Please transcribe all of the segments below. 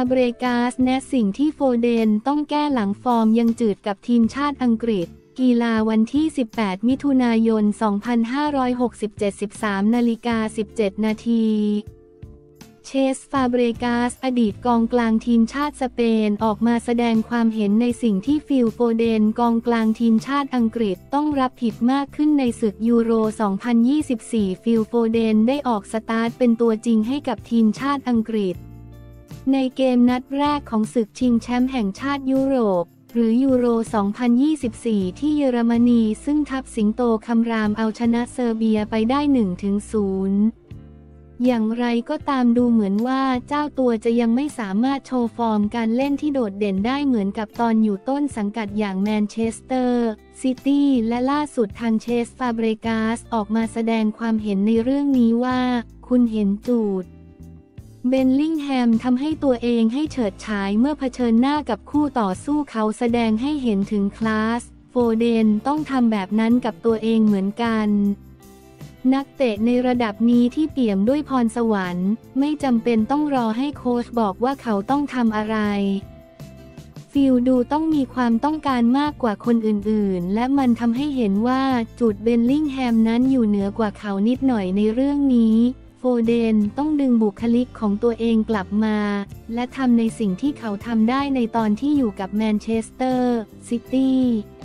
เบรกาสแนะสิ่งที่โฟเดนต้องแก้หลังฟอร์มยังจืดกับทีมชาติอังกฤษกีฬาวันที่ 18 มิถุนายน 2567 13:17 นาทีเชส ฟาเบรกาสอดีตกองกลางทีมชาติสเปนออกมาแสดงความเห็นในสิ่งที่ฟิล โฟเดนกองกลางทีมชาติอังกฤษต้องรับผิดมากขึ้นในศึกยูโร 2024 ฟิล โฟเดนได้ออกสตาร์ทเป็นตัวจริงให้กับทีมชาติอังกฤษในเกมนัดแรกของศึกชิงแชมป์แห่งชาติยุโรปหรือยูโร 2024 ที่เยอรมนีซึ่งทัพสิงโตคำรามเอาชนะเซอร์เบียไปได้ 1-0 อย่างไรก็ตามดูเหมือนว่าเจ้าตัวจะยังไม่สามารถโชว์ฟอร์มการเล่นที่โดดเด่นได้เหมือนกับตอนอยู่ต้นสังกัดอย่างแมนเชสเตอร์ซิตี้และล่าสุดทางเชส ฟาเบรกาสออกมาแสดงความเห็นในเรื่องนี้ว่าคุณเห็นจูดเบลลิงแฮมทำให้ตัวเองให้เฉิดฉายเมื่อเผชิญหน้ากับคู่ต่อสู้เขาแสดงให้เห็นถึงคลาสโฟเดนต้องทำแบบนั้นกับตัวเองเหมือนกันนักเตะในระดับนี้ที่เปี่ยมด้วยพรสวรรค์ไม่จำเป็นต้องรอให้โค้ชบอกว่าเขาต้องทำอะไรฟิลดูต้องมีความต้องการมากกว่าคนอื่นๆและมันทำให้เห็นว่าจุดเบลลิงแฮมนั้นอยู่เหนือกว่าเขานิดหน่อยในเรื่องนี้โฟเดนต้องดึงบุคลิกของตัวเองกลับมาและทำในสิ่งที่เขาทำได้ในตอนที่อยู่กับแมนเชสเตอร์ซิตี้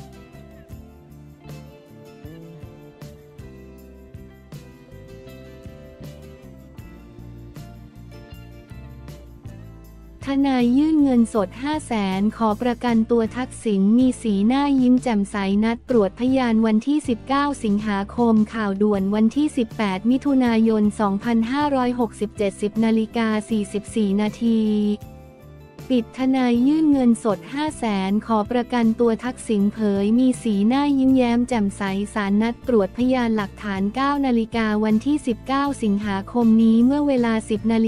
ทนายยื่นเงินสด 500,000 ขอประกันตัวทักษิณมีสีหน้ายิ้มแจ่มใสนัดตรวจพยานวันที่ 19 สิงหาคมข่าวด่วนวันที่ 18 มิถุนายน 2567 10:44 นาทีปิดทนายยื่นเงินสด 500,000 ขอประกันตัวทักษิณเผยมีสีหน้ายิ้มแย้มแจ่มใสศาลนัดตรวจพยานหลักฐาน 9 นาฬิกาวันที่ 19 สิงหาคมนี้เมื่อเวลา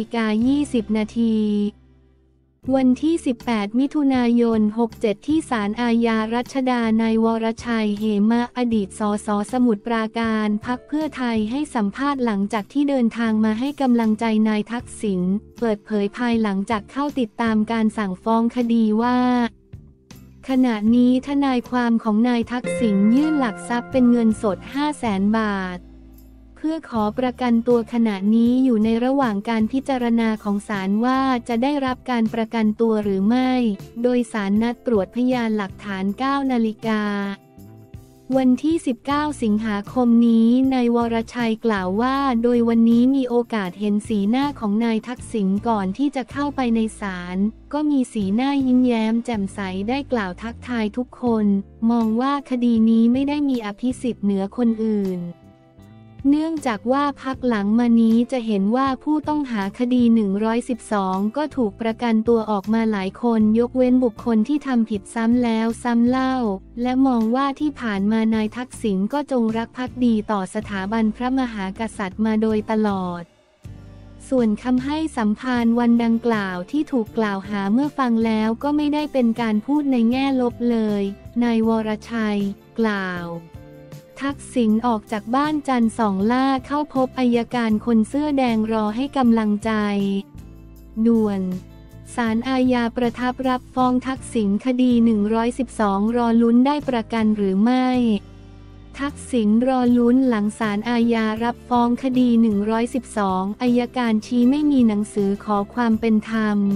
10:20 นาทีวันที่ 18 มิถุนายน 67 ที่ศาลอาญารัชดานายวรชัย เหมะอดีตสสสมุทรปราการพรรคเพื่อไทยให้สัมภาษณ์หลังจากที่เดินทางมาให้กำลังใจนายทักษิณเปิดเผยภายหลังจากเข้าติดตามการสั่งฟ้องคดีว่าขณะนี้ทนายความของนายทักษิณยื่นหลักทรัพย์เป็นเงินสด 500,000 บาทเพื่อขอประกันตัวขณะนี้อยู่ในระหว่างการพิจารณาของศาลว่าจะได้รับการประกันตัวหรือไม่โดยศาลนัดตรวจพยานหลักฐาน 9 นาฬิกาวันที่ 19 สิงหาคมนี้นายวรชัยกล่าวว่าโดยวันนี้มีโอกาสเห็นสีหน้าของนายทักษิณก่อนที่จะเข้าไปในศาลก็มีสีหน้ายิ้มแย้มแจ่มใสได้กล่าวทักทายทุกคนมองว่าคดีนี้ไม่ได้มีอภิสิทธิ์เหนือคนอื่นเนื่องจากว่าพักหลังมานี้จะเห็นว่าผู้ต้องหาคดี 112 ก็ถูกประกันตัวออกมาหลายคนยกเว้นบุคคลที่ทำผิดซ้ำแล้วซ้ำเล่าและมองว่าที่ผ่านมานายทักษิณก็จงรักภักดีต่อสถาบันพระมหากษัตริย์มาโดยตลอดส่วนคำให้สัมภาษณ์วันดังกล่าวที่ถูกกล่าวหาเมื่อฟังแล้วก็ไม่ได้เป็นการพูดในแง่ลบเลยนายวรชัยกล่าวทักษิณออกจากบ้านจันทร์สองล่าเข้าพบอัยการคนเสื้อแดงรอให้กำลังใจด่วนศาลอาญาประทับรับฟ้องทักษิณคดี 112 รอลุ้นได้ประกันหรือไม่ทักษิณรอลุ้นหลังศาลอาญารับฟ้องคดี 112 อัยการชี้ไม่มีหนังสือขอความเป็นธรรม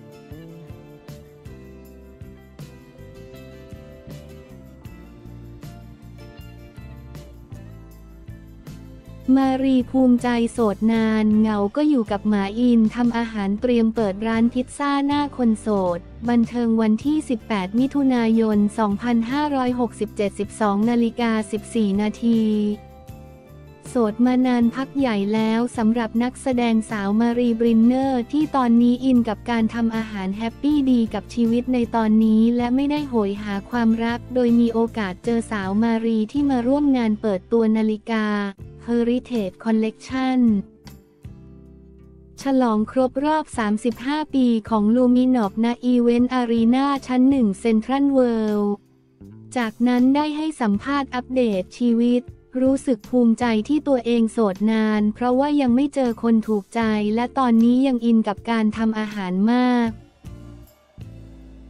มารีภูมิใจโสดนานเหงาก็อยู่กับหมาอินทำอาหารเตรียมเปิดร้านพิซซ่าหน้าคนโสดบันเทิงวันที่ 18 มิถุนายน 2567 12:14 นาทีโสดมานานพักใหญ่แล้วสำหรับนักแสดงสาวมารีบรินเนอร์ที่ตอนนี้อินกับการทำอาหารแฮปปี้ดีกับชีวิตในตอนนี้และไม่ได้โหยหาความรักโดยมีโอกาสเจอสาวมารีที่มาร่วมงานเปิดตัวนาฬิกาHeritage Collection ฉลองครบรอบ 35 ปีของ Luminop ณ อีเวนต์อารีนาชั้น 1 เซ็นทรัลเวิลด์จากนั้นได้ให้สัมภาษณ์อัปเดตชีวิตรู้สึกภูมิใจที่ตัวเองโสดนานเพราะว่ายังไม่เจอคนถูกใจและตอนนี้ยังอินกับการทำอาหารมาก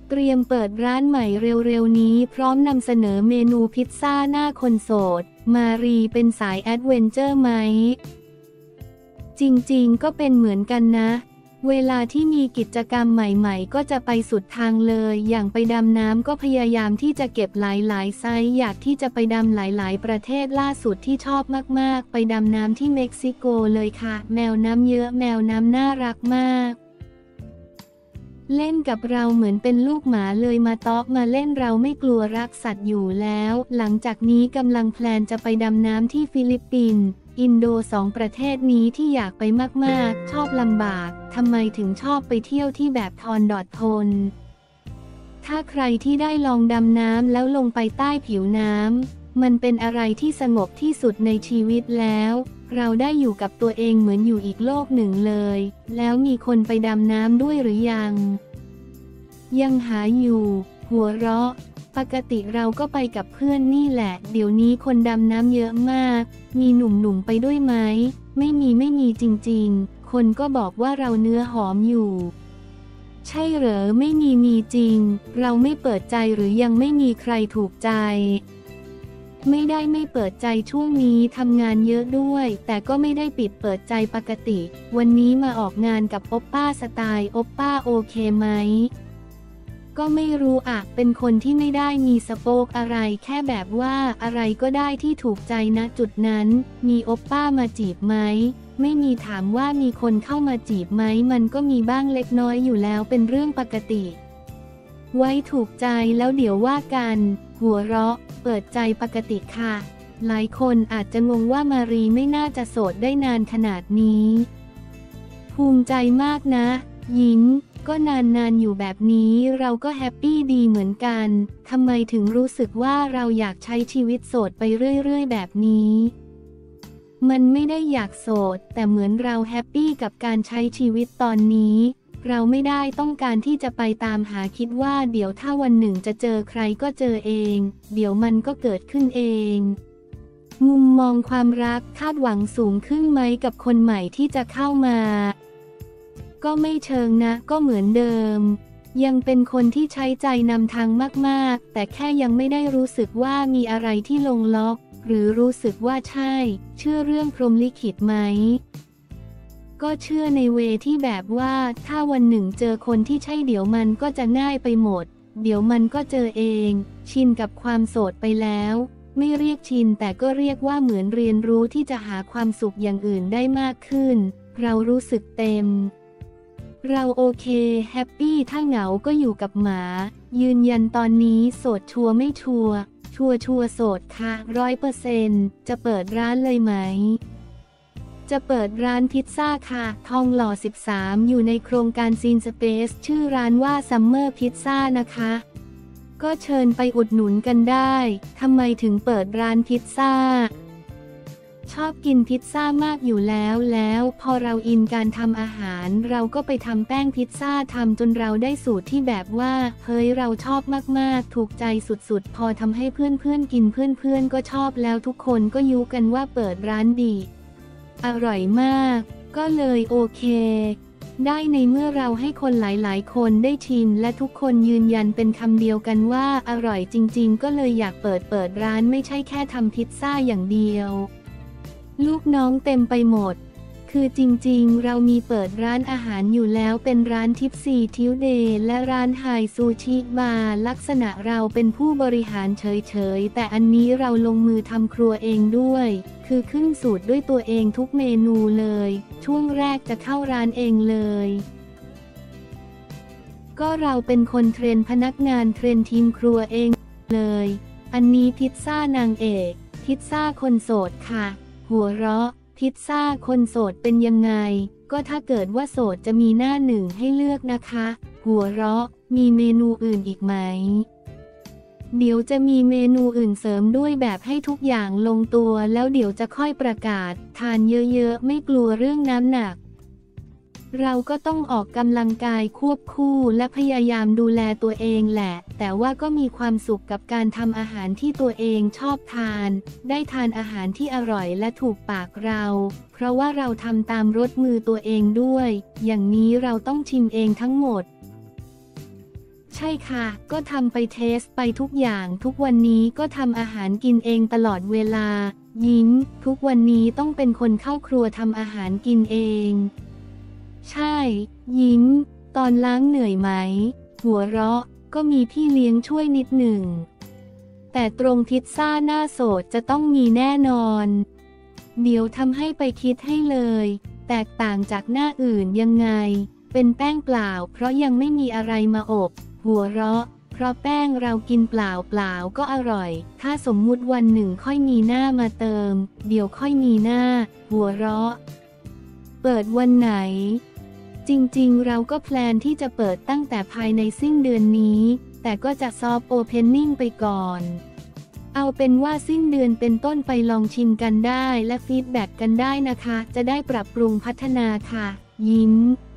เตรียมเปิดร้านใหม่เร็วๆนี้พร้อมนำเสนอเมนูพิซซ่าหน้าคนโสดมารีเป็นสายแอดเวนเจอร์ไหมจริงๆก็เป็นเหมือนกันนะเวลาที่มีกิจกรรมใหม่ๆก็จะไปสุดทางเลยอย่างไปดำน้ำก็พยายามที่จะเก็บหลายๆไซส์อยากที่จะไปดำหลายๆประเทศล่าสุดที่ชอบมากๆไปดำน้ำที่เม็กซิโกเลยค่ะแมวน้ำเยอะแมวน้ำน่ารักมากเล่นกับเราเหมือนเป็นลูกหมาเลยมาต๊อกมาเล่นเราไม่กลัวรักสัตว์อยู่แล้วหลังจากนี้กำลังแพลนจะไปดำน้ำที่ฟิลิปปินส์อินโด2ประเทศนี้ที่อยากไปมากๆชอบลำบากทำไมถึงชอบไปเที่ยวที่แบบทนถ้าใครที่ได้ลองดำน้ำแล้วลงไปใต้ผิวน้ำมันเป็นอะไรที่สงบที่สุดในชีวิตแล้วเราได้อยู่กับตัวเองเหมือนอยู่อีกโลกหนึ่งเลยแล้วมีคนไปดำน้ำด้วยหรือยังหาอยู่หัวเราะปกติเราก็ไปกับเพื่อนนี่แหละเดี๋ยวนี้คนดำน้ำเยอะมากมีหนุ่มๆไปด้วยไหมไม่มีจริงๆคนก็บอกว่าเราเนื้อหอมอยู่ใช่เหรอไม่มีจริงเราไม่เปิดใจหรือยังไม่มีใครถูกใจไม่เปิดใจช่วงนี้ทำงานเยอะด้วยแต่ก็ไม่ได้ปิดเปิดใจปกติวันนี้มาออกงานกับโอปป้าสไตล์โอปป้าโอเคไหมก็ไม่รู้อะเป็นคนที่ไม่ได้มีสโปกอะไรแค่แบบว่าอะไรก็ได้ที่ถูกใจณจุดนั้นมีโอปป้ามาจีบไหมไม่มีถามว่ามีคนเข้ามาจีบไหมมันก็มีบ้างเล็กน้อยอยู่แล้วเป็นเรื่องปกติไว้ถูกใจแล้วเดี๋ยวว่ากันหัวเราะเปิดใจปกติค่ะหลายคนอาจจะงงว่ามารีไม่น่าจะโสดได้นานขนาดนี้ภูมิใจมากนะยิ้มก็นานอยู่แบบนี้เราก็แฮปปี้ดีเหมือนกันทำไมถึงรู้สึกว่าเราอยากใช้ชีวิตโสดไปเรื่อยๆแบบนี้มันไม่ได้อยากโสดแต่เหมือนเราแฮปปี้กับการใช้ชีวิตตอนนี้เราไม่ได้ต้องการที่จะไปตามหาคิดว่าเดี๋ยวถ้าวันหนึ่งจะเจอใครก็เจอเองเดี๋ยวมันก็เกิดขึ้นเองมุมมองความรักคาดหวังสูงขึ้นไหมกับคนใหม่ที่จะเข้ามาก็ไม่เชิงนะก็เหมือนเดิมยังเป็นคนที่ใช้ใจนำทางมากๆแต่แค่ยังไม่ได้รู้สึกว่ามีอะไรที่ลงล็อกหรือรู้สึกว่าใช่เชื่อเรื่องพรหมลิขิตไหมก็เชื่อในเวที่แบบว่าถ้าวันหนึ่งเจอคนที่ใช่เดี๋ยวมันก็จะง่ายไปหมดเดี๋ยวมันก็เจอเองชินกับความโสดไปแล้วไม่เรียกชินแต่ก็เรียกว่าเหมือนเรียนรู้ที่จะหาความสุขอย่างอื่นได้มากขึ้นเรารู้สึกเต็มเราโอเคแฮปปี้ถ้าเหงาก็อยู่กับหมายืนยันตอนนี้โสดชัวร์ไม่ชัวร์โสดค่ะ100%จะเปิดร้านเลยไหมจะเปิดร้านพิซซ่าค่ะทองหล่อ13อยู่ในโครงการซีนสเปซชื่อร้านว่าซัมเมอร์พิซซ่านะคะก็เชิญไปอุดหนุนกันได้ทำไมถึงเปิดร้านพิซซ่าชอบกินพิซซ่ามากอยู่แล้วพอเราอินการทำอาหารเราก็ไปทำแป้งพิซซ่าทำจนเราได้สูตรที่แบบว่าเฮ้ยเราชอบมากๆถูกใจสุดๆพอทำให้เพื่อนๆกินเพื่อนๆก็ชอบแล้วทุกคนก็ยุกันว่าเปิดร้านดีอร่อยมากก็เลยโอเคได้ในเมื่อเราให้คนหลายๆคนได้ชิมและทุกคนยืนยันเป็นคำเดียวกันว่าอร่อยจริงๆก็เลยอยากเปิดร้านไม่ใช่แค่ทำพิซซ่าอย่างเดียวลูกน้องเต็มไปหมดคือจริงๆเรามีเปิดร้านอาหารอยู่แล้วเป็นร้านทิปซีทิวเดย์และร้านไฮซูชิบาร์ลักษณะเราเป็นผู้บริหารเฉยๆแต่อันนี้เราลงมือทำครัวเองด้วยคือขึ้นสูตรด้วยตัวเองทุกเมนูเลยช่วงแรกจะเข้าร้านเองเลยก็เราเป็นคนเทรนพนักงานเทรนทีมครัวเองเลยอันนี้พิซซ่านางเอกพิซซ่าคนโสดค่ะหัวเราะพิซซ่าคนโสดเป็นยังไงก็ถ้าเกิดว่าโสดจะมีหน้าหนึ่งให้เลือกนะคะหัวเราะมีเมนูอื่นอีกไหมเดี๋ยวจะมีเมนูอื่นเสริมด้วยแบบให้ทุกอย่างลงตัวแล้วเดี๋ยวจะค่อยประกาศทานเยอะๆไม่กลัวเรื่องน้ำหนักเราก็ต้องออกกำลังกายควบคู่และพยายามดูแลตัวเองแหละแต่ว่าก็มีความสุขกับการทำอาหารที่ตัวเองชอบทานได้ทานอาหารที่อร่อยและถูกปากเราเพราะว่าเราทำตามรสมือตัวเองด้วยอย่างนี้เราต้องชิมเองทั้งหมดใช่ช่ค่ะก็ทำไปเทสไปทุกอย่างทุกวันนี้ก็ทำอาหารกินเองตลอดเวลายิ้มทุกวันนี้ต้องเป็นคนเข้าครัวทำอาหารกินเองใช่ยิ้มตอนล้างเหนื่อยไหมหัวเราะก็มีพี่เลี้ยงช่วยนิดหนึ่งแต่ตรงพิซซ่าหน้าโสดจะต้องมีแน่นอนเดี๋ยวทำให้ไปคิดให้เลยแตกต่างจากหน้าอื่นยังไงเป็นแป้งเปล่าเพราะยังไม่มีอะไรมาอบหัวเราะเพราะแป้งเรากินเปล่าก็อร่อยถ้าสมมุติวันหนึ่งค่อยมีหน้ามาเติมเดี๋ยวค่อยมีหน้าหัวเราะเปิดวันไหนจริงๆเราก็แพลนที่จะเปิดตั้งแต่ภายในสิ้นเดือนนี้แต่ก็จะซอฟต์โอเพนนิ่งไปก่อนเอาเป็นว่าสิ้นเดือนเป็นต้นไปลองชิมกันได้และฟีดแบ็กกันได้นะคะจะได้ปรับปรุงพัฒนาค่ะยิ้ม